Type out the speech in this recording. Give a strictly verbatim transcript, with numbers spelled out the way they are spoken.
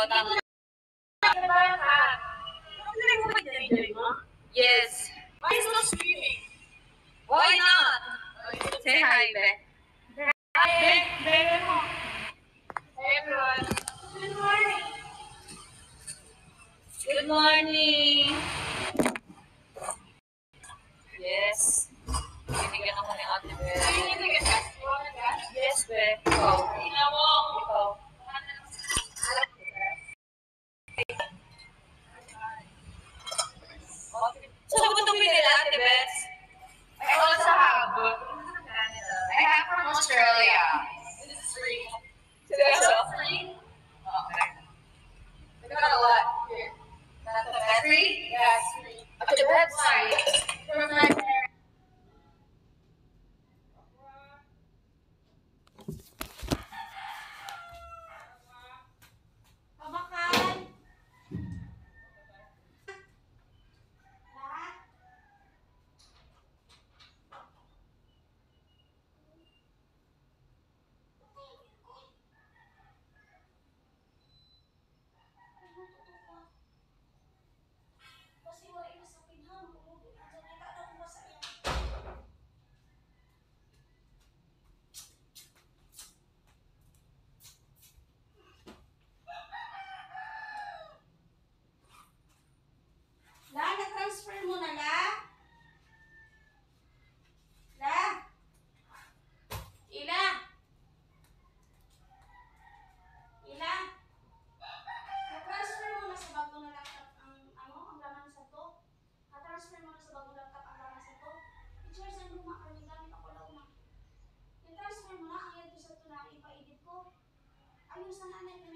tama. Yes. Why is not screaming? Why not? Say hi, Be. Hi, Be. Be, mo. Hey, everyone. Good morning. Good morning. Yes. Binigyan ako ni Ate Be. Yes, Be. Ikaw. Ikaw. Saan mo itong pinili, Ate Bes? I also have. I have from Australia. This is free. Seryoso? Free? Okay. I got a lot here. That's the best. Free? Yes, free. Ate Bes? Why? From my parents. Pamakan. Kasi wala ina sa pinham, umuwi na dyan. Ika na kung masaya. La, na-transfer mo na, La? La? Ila? Ila? Na-transfer mo na sa bago na laptop ang, ano, ang laman sa to? Na-transfer mo na sa bago laptop ang laman sa to? Teacher, saan luma kami gamit ako daw na? Na-transfer mo na, ang yan to sa to na ipa-edit ko. Ayos na nanay,